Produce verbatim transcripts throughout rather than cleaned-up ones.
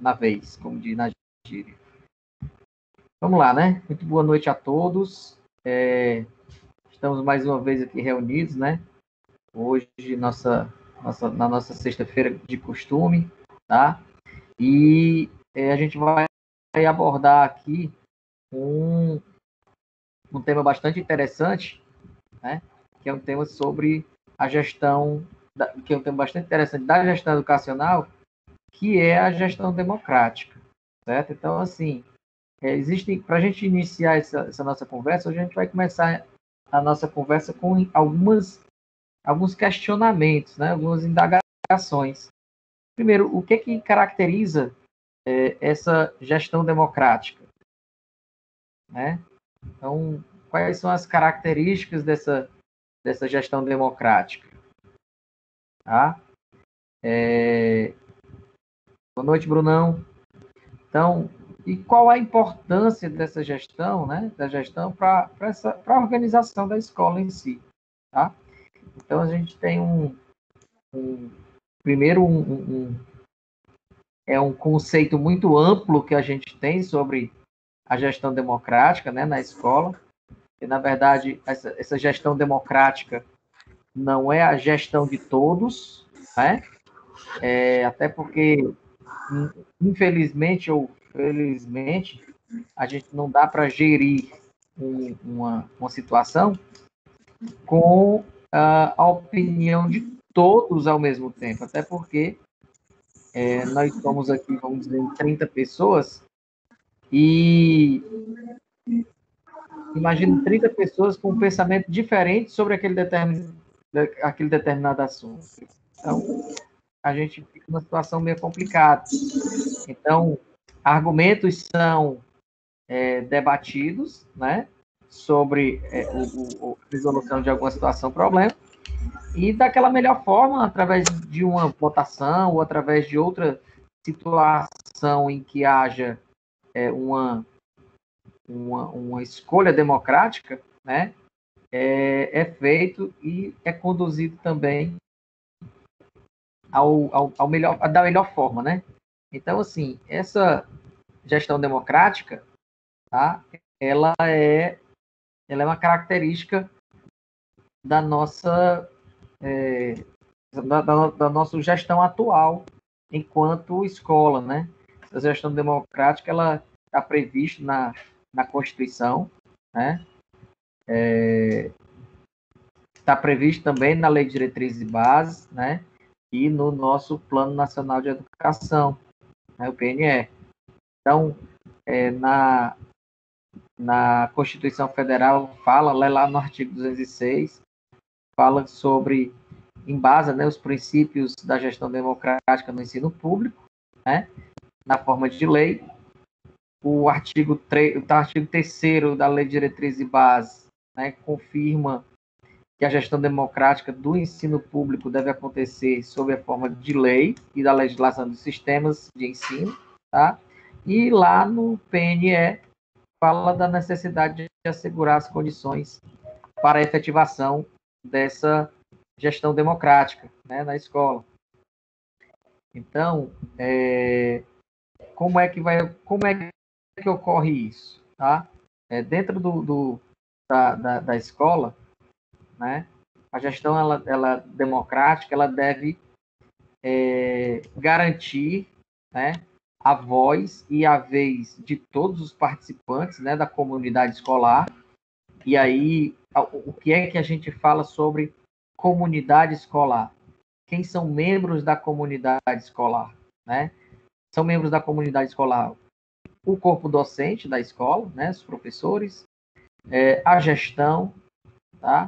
na vez, como diz na gíria. Vamos lá, né? Muito boa noite a todos. É, estamos mais uma vez aqui reunidos, né? Hoje, nossa, nossa, na nossa sexta-feira de costume, tá? E é, a gente vai abordar aqui um, um tema bastante interessante, né? Que é um tema sobre a gestão, da, que é um tema bastante interessante da gestão educacional, que é a gestão democrática, certo? Então, assim, é, existe, para a gente iniciar essa, essa nossa conversa, hoje a gente vai começar a nossa conversa com algumas, alguns questionamentos, né? Algumas indagações. Primeiro, o que que caracteriza é, essa gestão democrática, né? Então, quais são as características dessa, dessa gestão democrática? Tá? É... Boa noite, Brunão. Então, e qual a importância dessa gestão, né? Da gestão para a organização da escola em si, tá? Então, a gente tem um, um primeiro, um, um, é um conceito muito amplo que a gente tem sobre a gestão democrática, né, na escola. E, na verdade, essa, essa gestão democrática não é a gestão de todos, né? É, até porque, infelizmente ou felizmente, a gente não dá para gerir um, uma, uma situação com uh, a opinião de todos ao mesmo tempo, até porque é, nós somos aqui, vamos dizer, trinta pessoas, e imagine trinta pessoas com um pensamento diferente sobre aquele, determin, aquele determinado assunto. Então, a gente fica numa situação meio complicada. Então, argumentos são é, debatidos, né, sobre é, o, o, a resolução de alguma situação, problema, e daquela melhor forma, através de uma votação ou através de outra situação em que haja é, uma, uma, uma escolha democrática, né, é, é feito e é conduzido também ao, ao, ao melhor, da melhor forma, né? Então, assim, essa gestão democrática, tá? Ela é, ela é uma característica da nossa, é, da, da, da nossa gestão atual enquanto escola, né? Essa gestão democrática, ela está prevista na, na Constituição, né? É, está previsto também na Lei de Diretrizes e Bases, né? E no nosso Plano Nacional de Educação, né? O P N E. Então, é, na, na Constituição Federal fala, lá no artigo duzentos e seis, fala sobre, embasa, né, os princípios da gestão democrática no ensino público, né, na forma de lei. O artigo, o artigo terceiro da Lei de Diretrizes e Bases, né, confirma que a gestão democrática do ensino público deve acontecer sob a forma de lei e da legislação dos sistemas de ensino, tá? E lá no P N E fala da necessidade de assegurar as condições para a efetivação dessa gestão democrática, né, na escola. Então, é, como é que vai, como é que ocorre isso, tá? É, dentro do, do da, da, da escola, né, a gestão ela, ela democrática, ela deve é, garantir, né, a voz e a vez de todos os participantes, né, da comunidade escolar. E aí, o que é que a gente fala sobre comunidade escolar? Quem são membros da comunidade escolar, né? São membros da comunidade escolar o corpo docente da escola, né, os professores, é, a gestão, tá?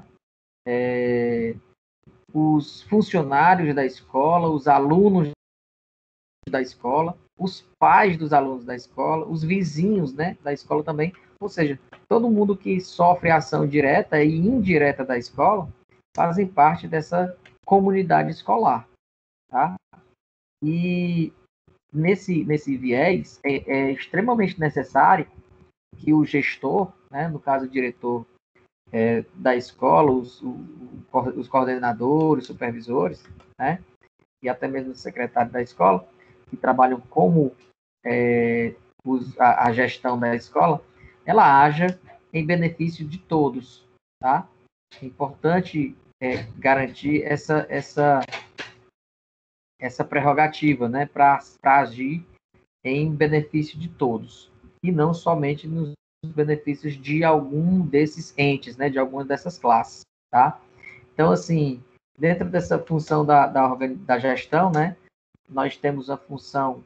É, os funcionários da escola, os alunos da escola, os pais dos alunos da escola, os vizinhos, né, da escola também. Ou seja, todo mundo que sofre ação direta e indireta da escola fazem parte dessa comunidade escolar, tá? E nesse, nesse viés, é, é extremamente necessário que o gestor, né, no caso o diretor é, da escola, os, o, os coordenadores, supervisores, né, e até mesmo o secretário da escola, que trabalham como é, os, a, a gestão da escola, ela haja em benefício de todos, tá? É importante é, garantir essa, essa, essa prerrogativa, né, para agir em benefício de todos, e não somente nos benefícios de algum desses entes, né, de alguma dessas classes, tá? Então, assim, dentro dessa função da, da, da gestão, né, nós temos a função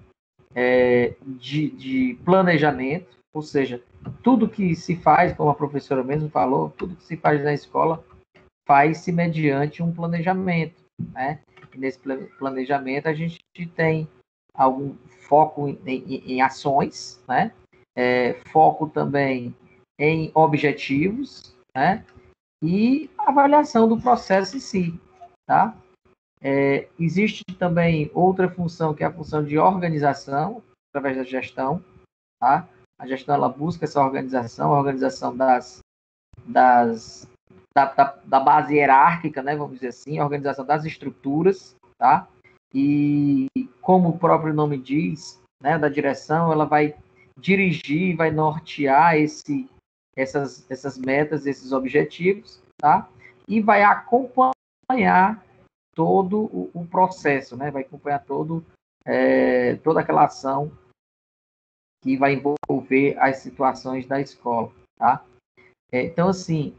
é, de, de planejamento, ou seja, tudo que se faz, como a professora mesmo falou, tudo que se faz na escola faz-se mediante um planejamento, né? E nesse planejamento a gente tem algum foco em, em, em ações, né? É, foco também em objetivos, né? E avaliação do processo em si, tá? É, existe também outra função, que é a função de organização, através da gestão, tá? A gestão, ela busca essa organização, a organização das, das, da, da, da base hierárquica, né, vamos dizer assim, a organização das estruturas, tá? E, como o próprio nome diz, né, da direção, ela vai dirigir, vai nortear esse, essas, essas metas, esses objetivos, tá? E vai acompanhar todo o, o processo, né? Vai acompanhar todo, é, toda aquela ação que vai envolver as situações da escola, tá? É, então, assim,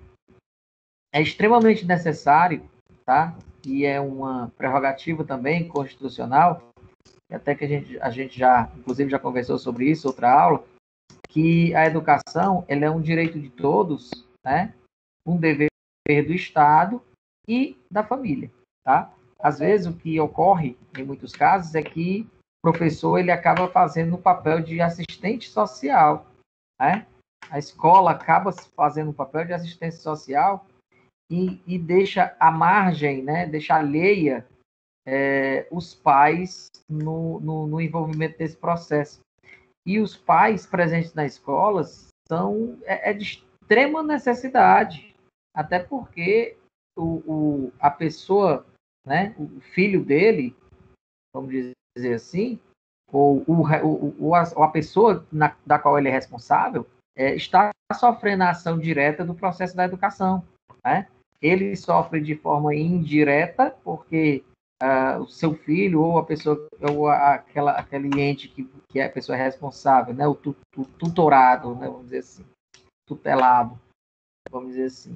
é extremamente necessário, tá? E é uma prerrogativa também constitucional, até que a gente, a gente já, inclusive, já conversou sobre isso, outra aula, que a educação, ela é um direito de todos, né? Um dever do Estado e da família, tá? Às vezes, o que ocorre, em muitos casos, é que o professor ele acaba fazendo o papel de assistente social, né? A escola acaba fazendo o papel de assistência social e, e deixa à margem, né? Deixa alheia é, os pais no, no, no envolvimento desse processo. E os pais presentes na escola são, é, é de extrema necessidade, até porque o, o, a pessoa, né, o filho dele, vamos dizer assim, ou, o, o, o, a, a pessoa na, da qual ele é responsável, é, está sofrendo a ação direta do processo da educação, né? Ele sofre de forma indireta, porque uh, o seu filho ou a pessoa, ou a, aquela, aquele ente que, que é a pessoa responsável, né? O, tu, o tutorado, né? Vamos dizer assim, tutelado, vamos dizer assim,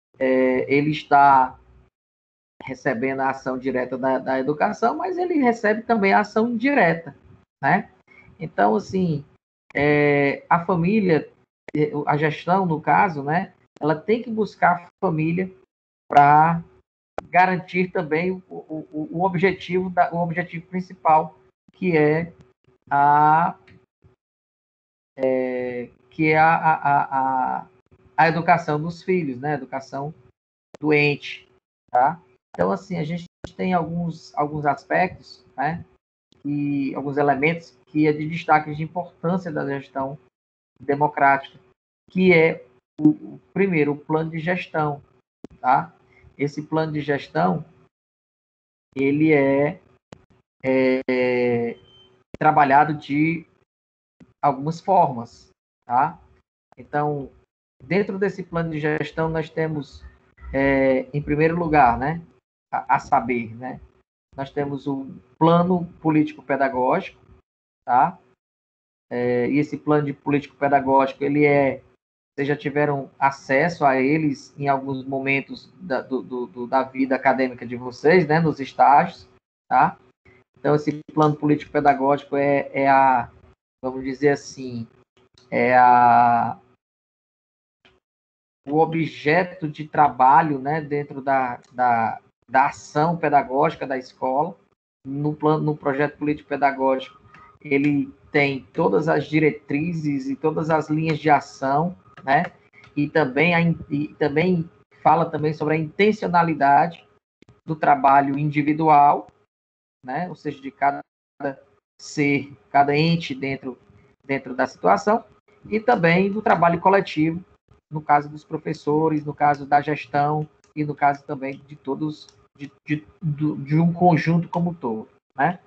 é, ele está recebendo a ação direta da, da educação, mas ele recebe também a ação indireta, né? Então, assim, é, a família, a gestão, no caso, né? Ela tem que buscar a família para garantir também o, o, o objetivo, da, o objetivo principal, que é a é, que é a, a, a, a educação dos filhos, né? A educação do ente, tá? Então, assim, a gente tem alguns, alguns aspectos, né? E alguns elementos que é de destaque de importância da gestão democrática, que é o, o primeiro, o plano de gestão, tá? Esse plano de gestão, ele é, é trabalhado de algumas formas, tá? Então, dentro desse plano de gestão, nós temos, é, em primeiro lugar, né, a, a saber, né, nós temos o plano político-pedagógico, tá? É, e esse plano de político-pedagógico, ele é, vocês já tiveram acesso a eles em alguns momentos da, do, do, da vida acadêmica de vocês, né, nos estágios, tá? Então, esse plano político-pedagógico é, é a, vamos dizer assim, é a, o objeto de trabalho, né, dentro da, da, da ação pedagógica da escola. No plano, no projeto político-pedagógico, ele tem todas as diretrizes e todas as linhas de ação, né? E também, a, e também fala também sobre a intencionalidade do trabalho individual, né? Ou seja, de cada ser, cada ente dentro, dentro da situação, e também do trabalho coletivo, no caso dos professores, no caso da gestão e no caso também de todos, de, de, de um conjunto como um todo, né?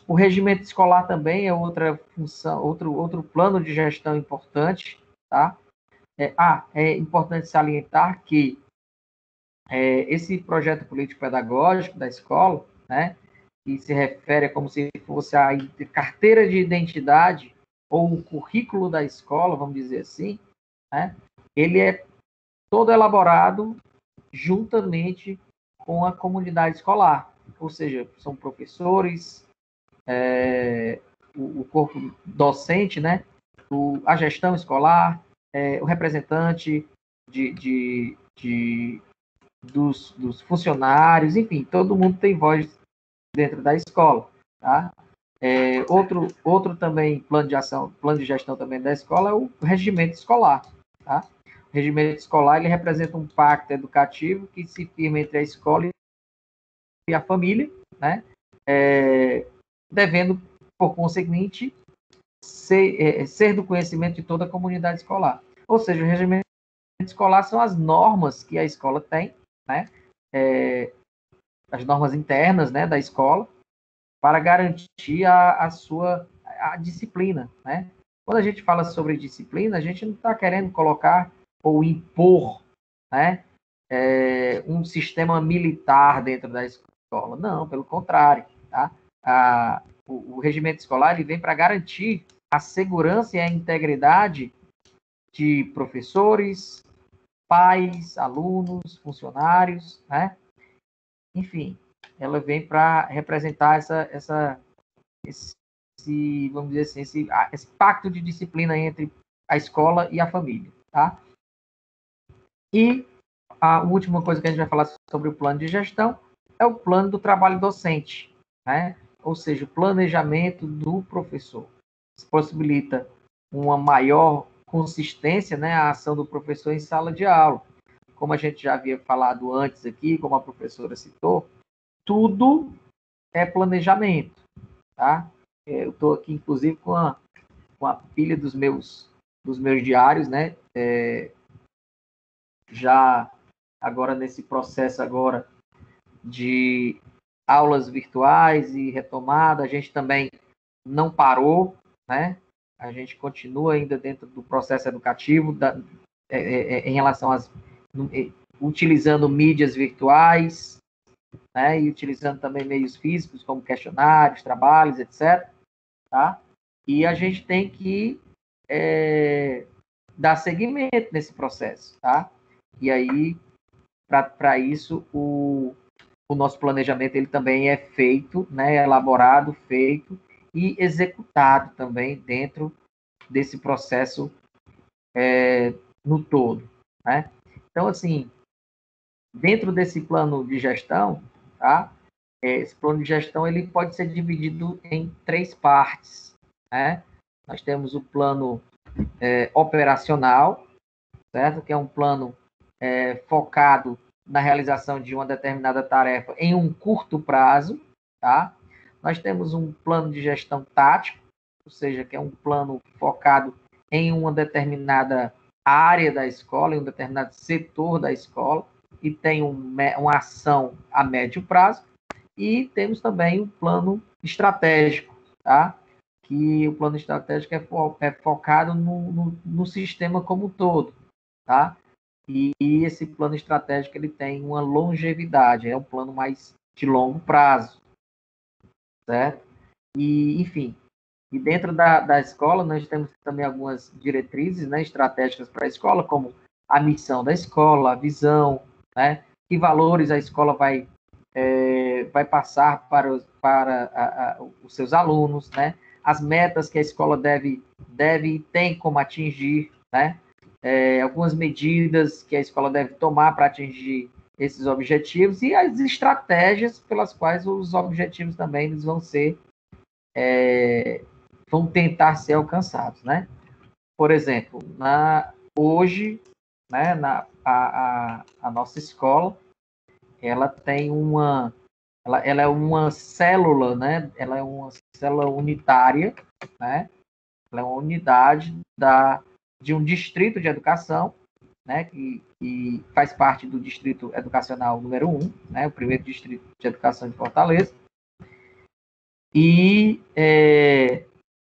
O regimento escolar também é outra função, outro, outro plano de gestão importante, tá? É, ah, é importante salientar que é, esse projeto político-pedagógico da escola, né, que se refere a como se fosse a carteira de identidade ou o currículo da escola, vamos dizer assim, né, ele é todo elaborado juntamente com a comunidade escolar, ou seja, são professores, é, o, o corpo docente, né, o, a gestão escolar, é, o representante de, de, de dos, dos funcionários, enfim, todo mundo tem voz dentro da escola, tá? É, outro, outro também plano de ação, plano de gestão também da escola é o regimento escolar, tá? O regimento escolar, ele representa um pacto educativo que se firma entre a escola e a família, né? É, devendo, por conseguinte, ser, é, ser do conhecimento de toda a comunidade escolar. Ou seja, o regimento escolar são as normas que a escola tem, né? É, as normas internas, né, da escola, para garantir a, a sua a disciplina, né? Quando a gente fala sobre disciplina, a gente não está querendo colocar ou impor, né, é, um sistema militar dentro da escola. Não, pelo contrário, tá? A, o, o regimento escolar ele vem para garantir a segurança e a integridade de professores, pais, alunos, funcionários, né? Enfim, ela vem para representar essa, essa, esse, vamos dizer assim, esse, esse pacto de disciplina entre a escola e a família, tá? E a última coisa que a gente vai falar sobre o plano de gestão é o plano do trabalho docente, né? Ou seja, o planejamento do professor. Isso possibilita uma maior consistência, né, a ação do professor em sala de aula. Como a gente já havia falado antes aqui, como a professora citou, tudo é planejamento, tá? Eu estou aqui, inclusive, com a, com a pilha dos meus, dos meus diários, né? É, já agora nesse processo agora de aulas virtuais e retomada, a gente também não parou, né? A gente continua ainda dentro do processo educativo da, é, é, em relação às utilizando mídias virtuais, né? E utilizando também meios físicos como questionários, trabalhos, etcétera. Tá? E a gente tem que é, dar seguimento nesse processo, tá? E aí, para isso, o, o nosso planejamento ele também é feito, né, elaborado, feito e executado também dentro desse processo é, no todo, né? Então, assim, dentro desse plano de gestão, tá? Esse plano de gestão ele pode ser dividido em três partes, né? Nós temos o plano é, operacional, certo? Que é um plano é, focado na realização de uma determinada tarefa em um curto prazo, tá? Nós temos um plano de gestão tático, ou seja, que é um plano focado em uma determinada área da escola, em um determinado setor da escola, e tem um, uma ação a médio prazo. E temos também o plano estratégico, tá? Que o plano estratégico é, fo é focado no, no, no sistema como um todo, tá? E, e esse plano estratégico ele tem uma longevidade, é um plano mais de longo prazo, certo? E, enfim, e dentro da, da escola nós temos também algumas diretrizes, né, estratégicas para a escola, como a missão da escola, a visão, né? Que valores a escola vai é, vai passar para, os, para a, a, os seus alunos, né? As metas que a escola deve, deve e tem como atingir, né? É, algumas medidas que a escola deve tomar para atingir esses objetivos e as estratégias pelas quais os objetivos também eles vão ser, é, vão tentar ser alcançados, né? Por exemplo, na, hoje, né, na, a, a, a nossa escola, ela tem uma, ela, ela é uma célula, né? Ela é uma célula unitária, né? Ela é uma unidade da, de um distrito de educação, né? Que, que faz parte do distrito educacional número um, né? O primeiro distrito de educação de Fortaleza. E é,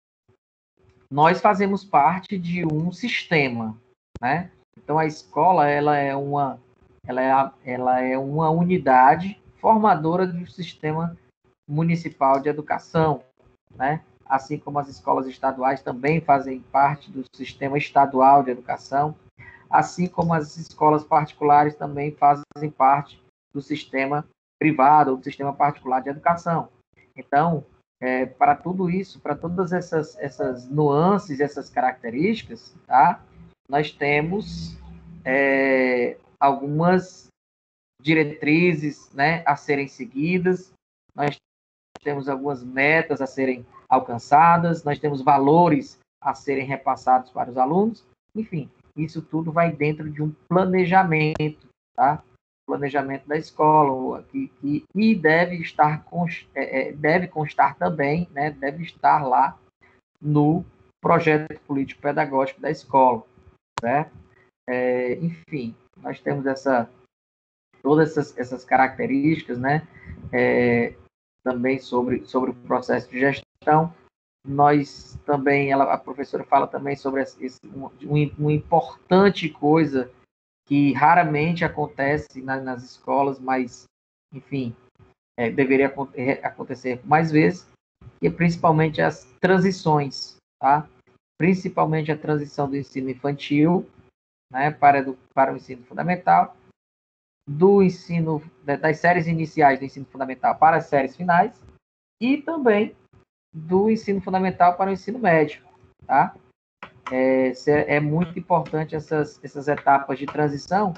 nós fazemos parte de um sistema, né? Então a escola ela é uma, ela é, a, ela é uma unidade formadora do sistema municipal de educação, né? Assim como as escolas estaduais também fazem parte do sistema estadual de educação, assim como as escolas particulares também fazem parte do sistema privado ou do sistema particular de educação. Então, é, para tudo isso, para todas essas, essas nuances, essas características, tá? Nós temos é, algumas diretrizes, né, a serem seguidas, nós temos algumas metas a serem alcançadas, nós temos valores a serem repassados para os alunos, enfim, isso tudo vai dentro de um planejamento, tá? Planejamento da escola, que, que e deve estar é, deve constar também, né? Deve estar lá no projeto político-pedagógico da escola, certo? É, enfim, nós temos essa todas essas, essas características, né? É, também sobre, sobre o processo de gestão. Nós também, ela, a professora fala também sobre esse, um, uma importante coisa que raramente acontece na, nas escolas, mas, enfim, é, deveria acontecer mais vezes, e principalmente as transições, tá? Principalmente a transição do ensino infantil, né, para, do, para o ensino fundamental, do ensino, das séries iniciais do ensino fundamental para as séries finais, e também do ensino fundamental para o ensino médio, tá? É, é muito importante essas, essas etapas de transição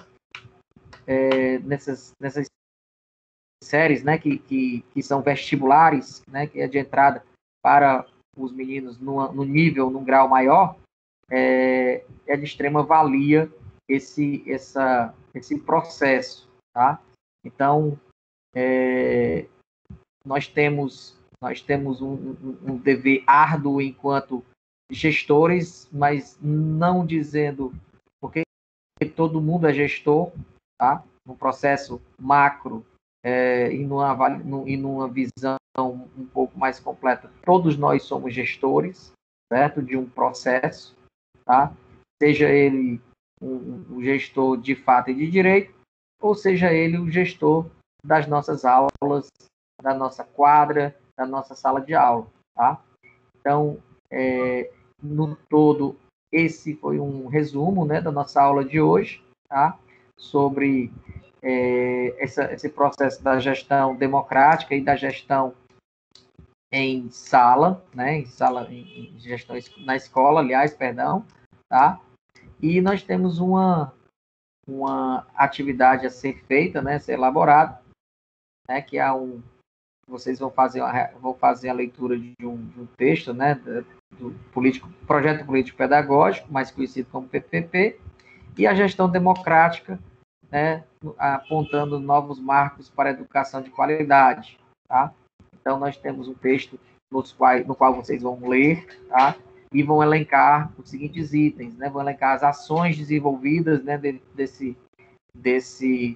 é, nessas, nessas séries, né, que, que, que são vestibulares, né, que é de entrada para os meninos no, no nível, num grau maior, é, é de extrema valia esse, essa, esse processo, tá? Então, é, nós temos, nós temos um, um, um dever árduo enquanto gestores, mas não dizendo, porque todo mundo é gestor, tá? No processo macro é, e, numa, e numa visão um pouco mais completa, todos nós somos gestores, certo? De um processo, tá? Seja ele um, um gestor de fato e de direito, ou seja ele o gestor das nossas aulas, da nossa quadra, da nossa sala de aula, tá? Então, é, no todo, esse foi um resumo, né, da nossa aula de hoje, tá? Sobre é, essa, esse processo da gestão democrática e da gestão em sala, né, em sala, em gestão na escola, aliás, perdão, tá? E nós temos uma, uma atividade a ser feita, né, a ser elaborada, né, que é um, vocês vão fazer, uma, vão fazer a leitura de um, de um texto, né, do político, projeto político pedagógico, mais conhecido como P P P, e a gestão democrática, né, apontando novos marcos para a educação de qualidade, tá? Então nós temos um texto nos quais, no qual vocês vão ler, tá? E vão elencar os seguintes itens, né? Vão elencar as ações desenvolvidas, né, desse desse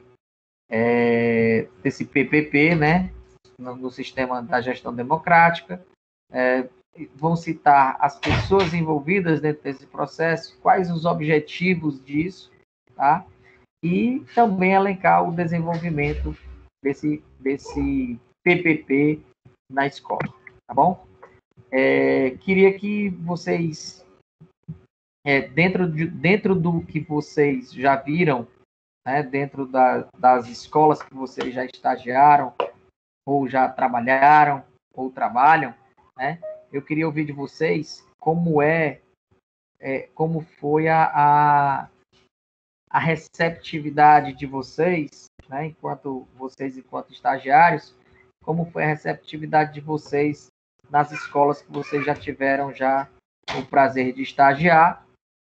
é, desse P P P, né, no, no sistema da gestão democrática. É, vão citar as pessoas envolvidas dentro desse processo, quais os objetivos disso, tá? E também elencar o desenvolvimento desse, desse P P P na escola, tá bom? É, queria que vocês, é, dentro, de, dentro do que vocês já viram, né, dentro da, das escolas que vocês já estagiaram, ou já trabalharam, ou trabalham, né, eu queria ouvir de vocês como é, é como foi a, a, a receptividade de vocês, né, enquanto vocês, enquanto estagiários, como foi a receptividade de vocês nas escolas que vocês já tiveram já o prazer de estagiar,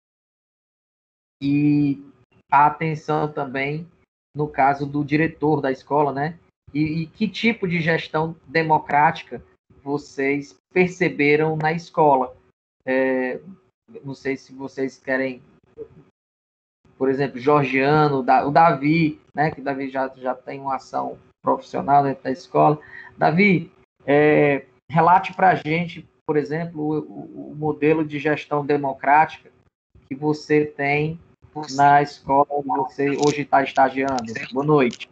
e a atenção também no caso do diretor da escola, né? E, e que tipo de gestão democrática vocês perceberam na escola? É, não sei se vocês querem, por exemplo, Georgiano, o Davi, né? Que o Davi já, já tem uma ação profissional dentro da escola. Davi, é, relate para a gente, por exemplo, o, o modelo de gestão democrática que você tem na escola onde você hoje está estagiando. Boa noite.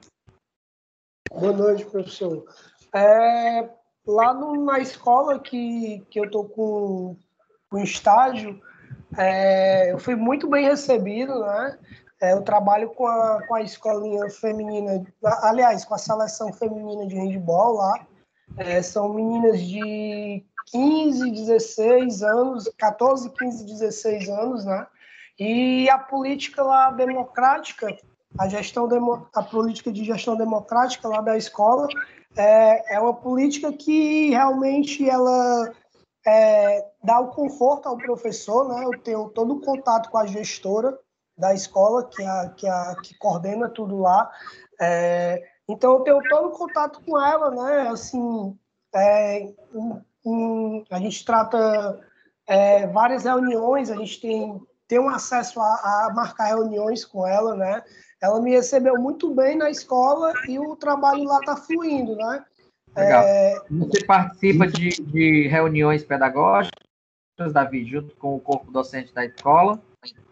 Boa noite, professor. É, lá no, na escola que, que eu estou com, com estágio, é, eu fui muito bem recebido, né? É, eu trabalho com a, com a escolinha feminina, aliás, com a seleção feminina de handebol lá. É, são meninas de quinze, dezesseis anos, quatorze, quinze, dezesseis anos, né? E a política lá democrática, a gestão demo, a política de gestão democrática lá da escola é, é uma política que realmente ela é, dá o conforto ao professor, né? Eu tenho todo o contato com a gestora da escola, que, é a, que, é a, que coordena tudo lá. É, então, eu tenho todo o contato com ela, né? Assim, é, um, um, a gente trata é, várias reuniões, a gente tem, tem um acesso a, a marcar reuniões com ela, né? Ela me recebeu muito bem na escola e o trabalho lá está fluindo, né? Legal. É, Você participa de, de reuniões pedagógicas, Davi, junto com o corpo docente da escola?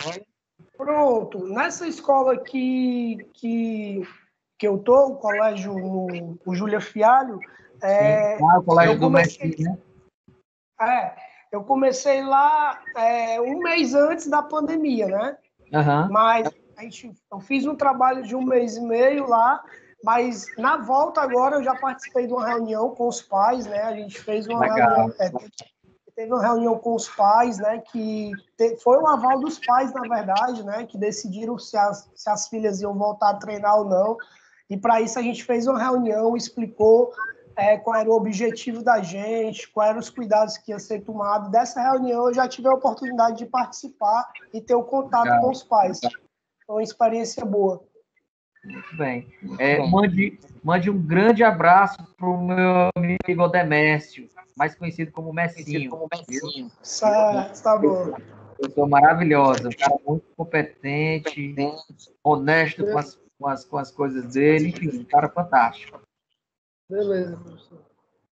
Pronto. Nessa escola que, que, que eu tô, o colégio, no, o Júlia Fialho, é, Ah, o colégio eu do comecei, Messi, né? é, eu comecei lá é, um mês antes da pandemia, né? Uhum. Mas a gente, eu fiz um trabalho de um mês e meio lá, mas na volta agora eu já participei de uma reunião com os pais, né? A gente fez uma Legal. reunião, é, teve uma reunião com os pais, né? Que te, foi um aval dos pais, na verdade, né? Que decidiram se as, se as filhas iam voltar a treinar ou não. E para isso a gente fez uma reunião, explicou é, qual era o objetivo da gente, quais eram os cuidados que ia ser tomado. Dessa reunião eu já tive a oportunidade de participar e ter o contato Legal. com os pais. Foi uma experiência boa. Muito bem. É, mande, mande um grande abraço para o meu amigo Odemércio, mais conhecido como Messinho. Certo, tá bom. Pessoa maravilhosa, um cara muito competente, honesto com as, com as, com as coisas dele, enfim, um cara fantástico. Beleza, professor.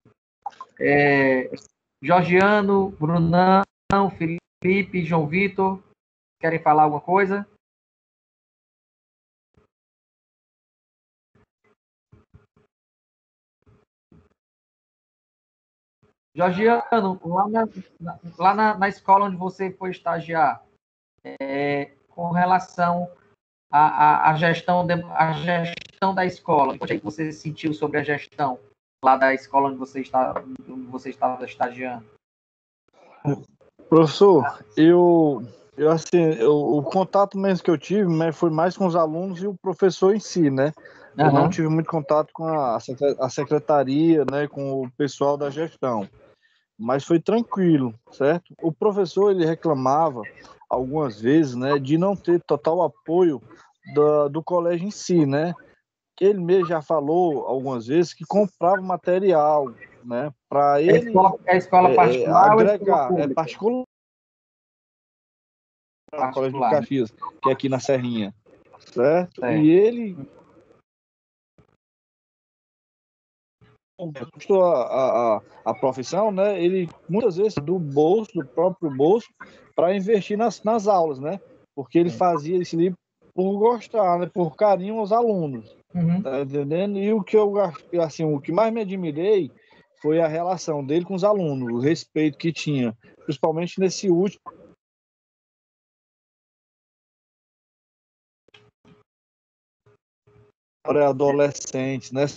É, Georgiano, Brunão, Felipe, João Vitor, querem falar alguma coisa? Georgiano, lá na, lá na, na escola onde você foi estagiar, é, com relação à, à, à, gestão de, à gestão da escola, o que você sentiu sobre a gestão lá da escola onde você, está, onde você estava estagiando? Professor, eu, eu assim, eu, o contato mesmo que eu tive, né, foi mais com os alunos e o professor em si, né? Eu não Uhum. tive muito contato com a, a secretaria, né, com o pessoal da gestão, mas foi tranquilo, certo? O professor, ele reclamava algumas vezes, né, de não ter total apoio do, do colégio em si, né? Ele mesmo já falou algumas vezes que comprava material, né, para É ele escola, é escola é, é, particular ou é escola agregar, é pública? particular, o Colégio de Particular, né? Caxias, que é aqui na Serrinha, certo? É. E ele gostou a, a, a profissão, né? Ele muitas vezes do bolso, do próprio bolso, para investir nas, nas aulas, né? Porque ele fazia isso ali por gostar, né? Por carinho aos alunos, Uhum. tá entendendo? E o que eu assim, o que mais me admirei foi a relação dele com os alunos, o respeito que tinha, principalmente nesse último adolescente, né?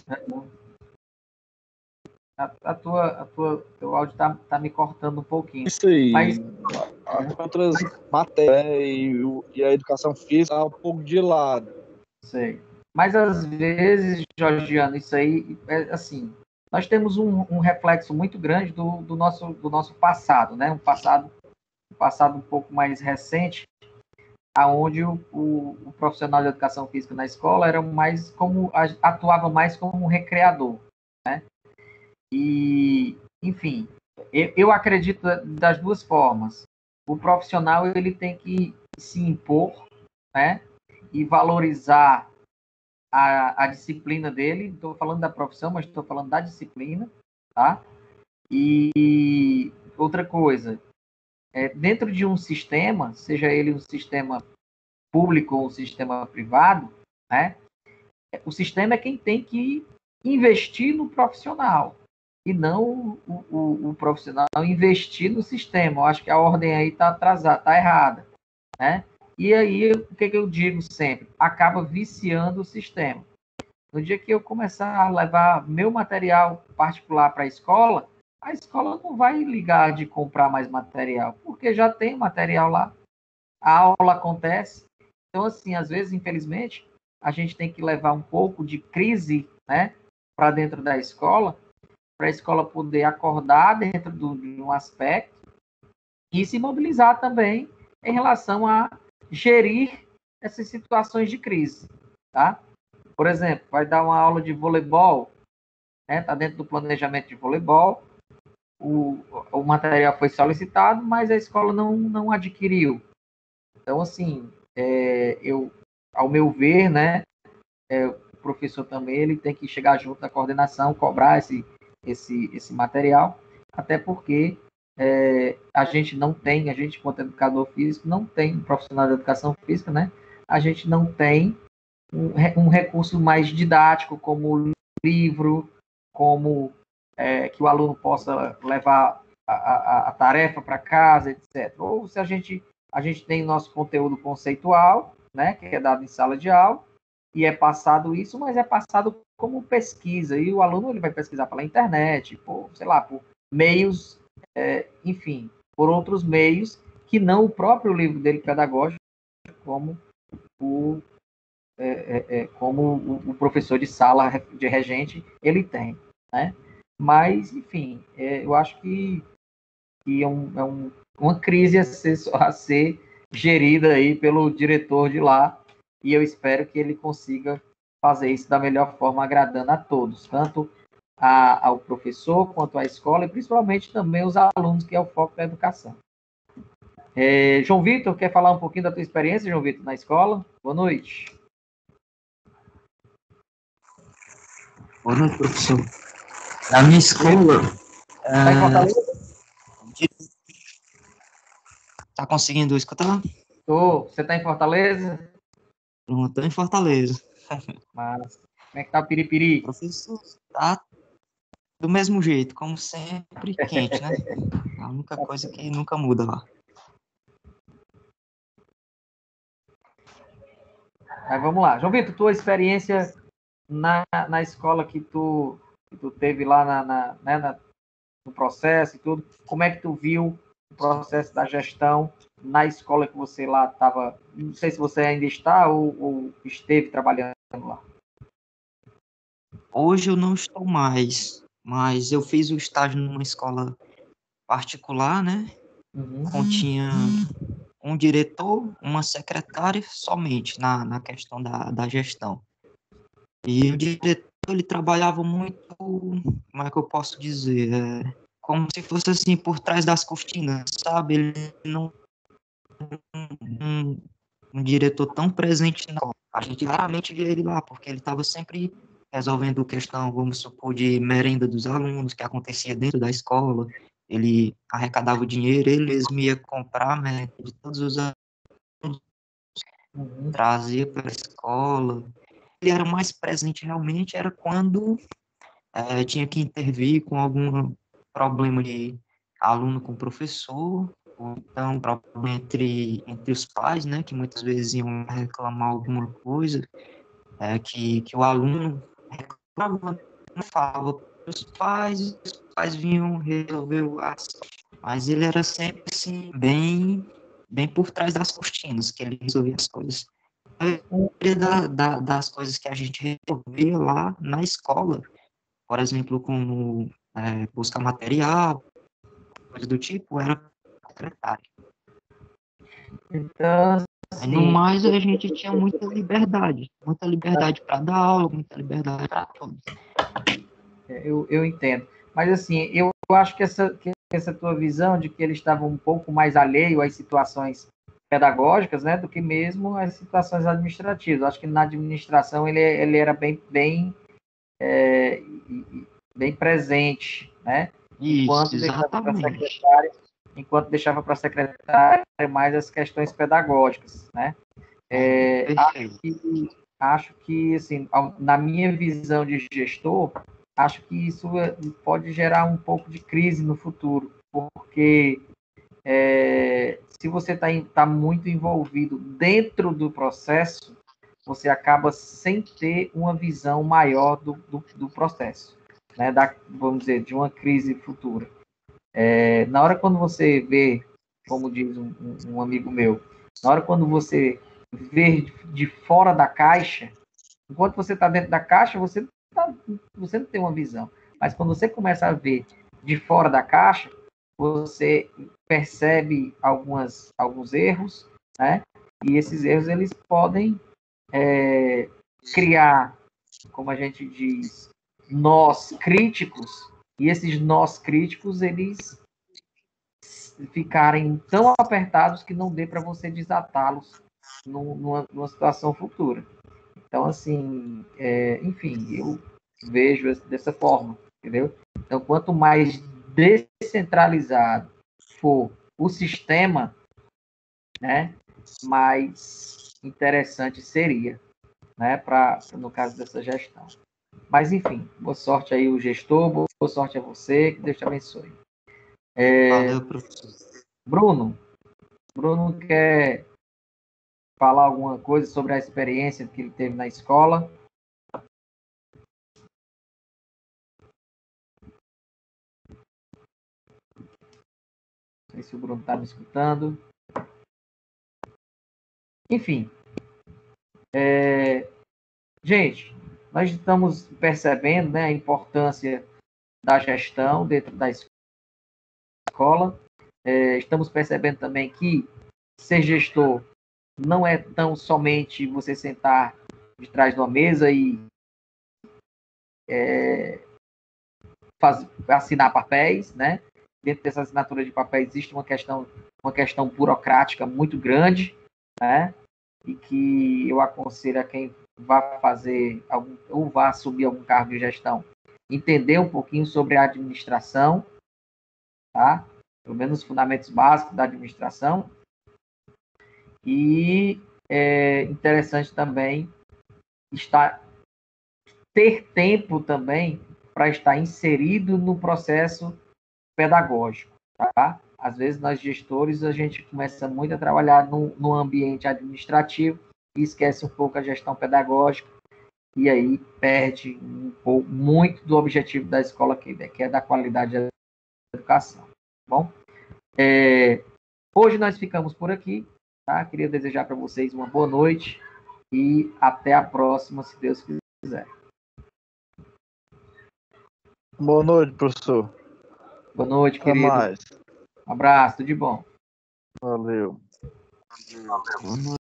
A, a tua, a tua, teu áudio tá, tá me cortando um pouquinho. Isso aí. Mas, As outras matérias, né, e, e a educação física tá um pouco de lado. sei. Mas às vezes, Georgiano, isso aí é assim. Nós temos um, um reflexo muito grande do, do, nosso, do nosso passado, né? Um passado, um passado um pouco mais recente, aonde o, o, o profissional de educação física na escola era mais como atuava mais como um recreador, né? E, enfim, eu, eu acredito das duas formas. O profissional ele tem que se impor, né? E valorizar a, a disciplina dele. Estou falando da profissão, mas estou falando da disciplina, tá? E outra coisa, é, dentro de um sistema, seja ele um sistema público ou um sistema privado, né, o sistema é quem tem que investir no profissional e não o, o, o profissional investir no sistema. Eu acho que a ordem aí está atrasada, está errada, né? E aí, o que, que eu digo sempre? Acaba viciando o sistema. No dia que eu começar a levar meu material particular para a escola, a escola não vai ligar de comprar mais material, porque já tem material lá, a aula acontece. Então, assim, às vezes, infelizmente, a gente tem que levar um pouco de crise, né, para dentro da escola, para a escola poder acordar dentro do, de um aspecto e se mobilizar também em relação a gerir essas situações de crise, tá? Por exemplo, vai dar uma aula de voleibol, né? Tá dentro do planejamento de voleibol, o, o material foi solicitado, mas a escola não, não adquiriu. Então, assim, é, eu, ao meu ver, né, é, o professor também ele tem que chegar junto da coordenação, cobrar esse, esse, esse material, até porque é, a gente não tem, a gente, quanto educador físico, não tem, um profissional de educação física, né, a gente não tem um, um recurso mais didático, como livro, como é, que o aluno possa levar a, a, a tarefa para casa, etcétera. Ou se a gente, a gente tem nosso conteúdo conceitual, né, que é dado em sala de aula, e é passado isso, mas é passado como pesquisa, e o aluno ele vai pesquisar pela internet, por, sei lá, por meios, é, enfim, por outros meios que não o próprio livro dele pedagógico, como o, é, é, é, como o, o professor de sala de regente ele tem, né? Mas, enfim, é, eu acho que, que é, um, é um, uma crise a ser, a ser gerida aí pelo diretor de lá, e eu espero que ele consiga fazer isso da melhor forma, agradando a todos, tanto a, ao professor quanto à escola, e principalmente também os alunos, que é o foco da educação. É, João Vitor, quer falar um pouquinho da tua experiência, João Vitor, na escola? Boa noite. Boa noite, professor. Na minha escola... Está em Fortaleza? Tá conseguindo escutar? Tô. Você está em Fortaleza? Não, estou em Fortaleza. Mas como é que tá o piripiri? Professor, tá do mesmo jeito, como sempre, quente, né? A única coisa que nunca muda lá. Mas vamos lá. João Vitor, tua experiência na, na escola que tu, que tu teve lá na, na, né, na, no processo e tudo, como é que tu viu o processo da gestão na escola que você lá estava? Não sei se você ainda está ou, ou esteve trabalhando lá. Hoje eu não estou mais, mas eu fiz o estágio numa escola particular, né? Uhum. Continha um diretor, uma secretária somente na, na questão da, da gestão. E o diretor, ele trabalhava muito, como é que eu posso dizer, é, como se fosse assim, por trás das cortinas, sabe? Ele não um, um diretor tão presente, não. A gente raramente via ele lá, porque ele estava sempre resolvendo questão, vamos supor, de merenda dos alunos, que acontecia dentro da escola. Ele arrecadava o dinheiro, ele mesmo ia comprar merenda de todos os alunos, Uhum. trazia para a escola. Ele era mais presente realmente, era quando é, tinha que intervir com algum problema de aluno com professor, ou então problema entre, entre os pais, né, que muitas vezes iam reclamar alguma coisa, é, que, que o aluno reclamava, não falava para os pais, e os pais vinham resolver o assunto. Mas ele era sempre, assim, bem, bem por trás das cortinas, que ele resolvia as coisas. A maioria da, da, das coisas que a gente resolvia lá na escola, por exemplo, como é, buscar material, coisa do tipo, era secretário. Então, Aí, no assim, mais, a gente tinha muita liberdade, muita liberdade para dar aula, muita liberdade para tudo. eu, eu entendo. Mas, assim, eu acho que essa, que essa tua visão de que ele estava um pouco mais alheio às situações pedagógicas, né, do que mesmo às situações administrativas. Eu acho que na administração ele, ele era bem, bem, é, bem presente, né? enquanto Isso, deixava para a exatamente. secretária, enquanto deixava para a secretária mais as questões pedagógicas, né? É, acho Perfeito. que, acho que, assim, ao- na minha visão de gestor, acho que isso é- pode gerar um pouco de crise no futuro, porque é, se você está tá muito envolvido dentro do processo, você acaba sem ter uma visão maior do, do, do processo, né? Da, vamos dizer, de uma crise futura. É, na hora quando você vê, como diz um, um, um amigo meu, na hora quando você vê de fora da caixa, enquanto você está dentro da caixa, você, tá, você não tem uma visão. Mas quando você começa a ver de fora da caixa, você percebe algumas, alguns erros, né? E esses erros eles podem é, criar, como a gente diz, nós críticos, e esses nós críticos eles ficarem tão apertados que não dê para você desatá-los numa, numa situação futura. Então, assim, é, enfim, eu vejo dessa forma, entendeu? Então, quanto mais descentralizado for o sistema, né, mais interessante seria, né, para no caso dessa gestão. Mas, enfim, boa sorte aí o gestor, boa sorte a você, que Deus te abençoe. É, Valeu, professor. Bruno, Bruno quer falar alguma coisa sobre a experiência que ele teve na escola? Não sei se o Bruno está me escutando. Enfim, é, gente, nós estamos percebendo, né, a importância da gestão dentro da escola. É, estamos percebendo também que ser gestor não é tão somente você sentar de trás de uma mesa e é, faz, assinar papéis, né? Dentro dessa assinatura de papéis existe uma questão, uma questão burocrática muito grande, né? E que eu aconselho a quem vai fazer algum, ou vai assumir algum cargo de gestão, entender um pouquinho sobre a administração, tá? Pelo menos os fundamentos básicos da administração. E é interessante também estar, ter tempo também para estar inserido no processo pedagógico, tá? Às vezes, nós gestores, a gente começa muito a trabalhar no, no ambiente administrativo e esquece um pouco a gestão pedagógica e aí perde um pouco, muito do objetivo da escola, que, que é da qualidade da educação. Tá bom? É, hoje nós ficamos por aqui, tá? Queria desejar para vocês uma boa noite e até a próxima, se Deus quiser. Boa noite, professor. Boa noite, Até querido. mais. Um abraço, tudo de bom. Valeu. Boa noite.